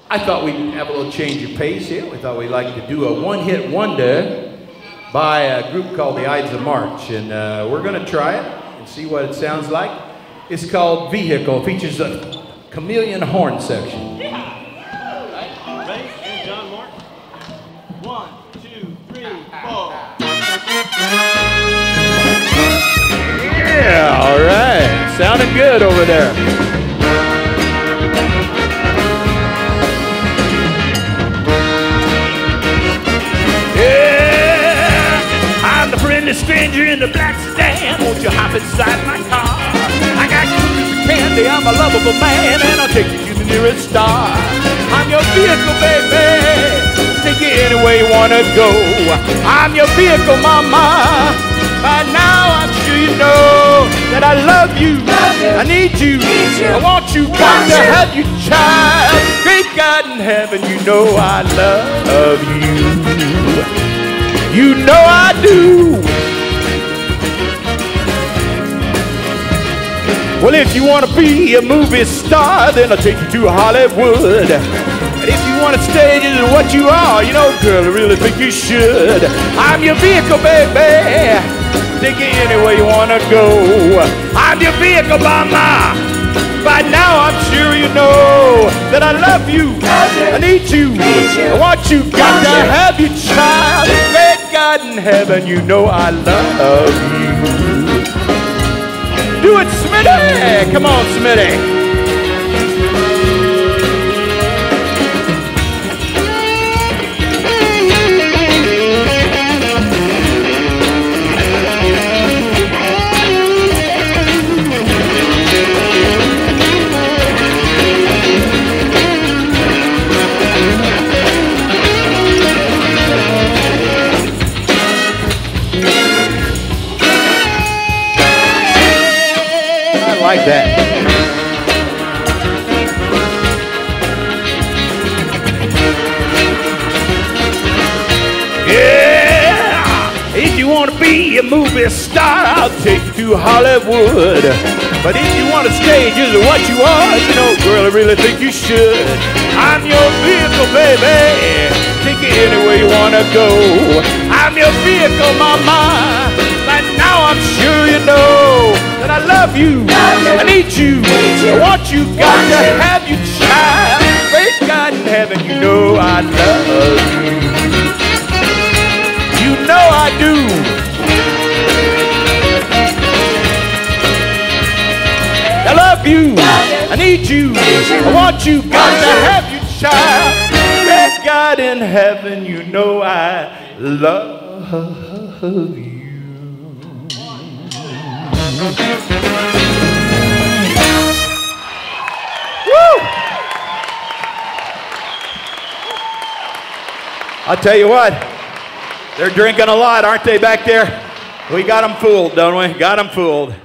I thought we'd have a little change of pace here. We thought we'd like to do a one-hit wonder by a group called the Ides of March. And we're going to try it and see what it sounds like. It's called Vehicle. It features a chameleon horn section. Yeah. Ready? And John Mark. 1, 2, 3, 4. Yeah, all right. Sounding good over there. Stranger in the black sedan, won't you hop inside my car? I got cookies and candy, I'm a lovable man, and I'll take you to the nearest star. I'm your vehicle, baby, take you anywhere you wanna go. I'm your vehicle, mama. By now I'm sure you know that I love you, I need you, I want you, got to have you, child. Great God in heaven, you know I love you. You know I do. Well, if you want to be a movie star, then I'll take you to Hollywood. And if you want to stage it as what you are, you know, girl, I really think you should. I'm your vehicle, baby. Take you anywhere you want to go. I'm your vehicle, mama. By now I'm sure you know that I love you, I need you, I want you, got to have you, child. Great God in heaven, you know I love you. Do it, Smitty! Come on, Smitty. Like that. Yeah, if you want to be a movie star, I'll take you to Hollywood. But if you want to stage is what you are, you know, girl, I really think you should. I'm your vehicle, baby. Take you anywhere you want to go. I'm your vehicle, mama. But now I'm sure you know that I love you, I need you, I want you, got to have you, child. Great God in heaven, you know I love you. You know I do. I love you, I need you, I want you, got to have you, child. Great God in heaven, you know I love you. Woo! I'll tell you what, they're drinking a lot, aren't they, back there? We got them fooled, don't we? Got them fooled.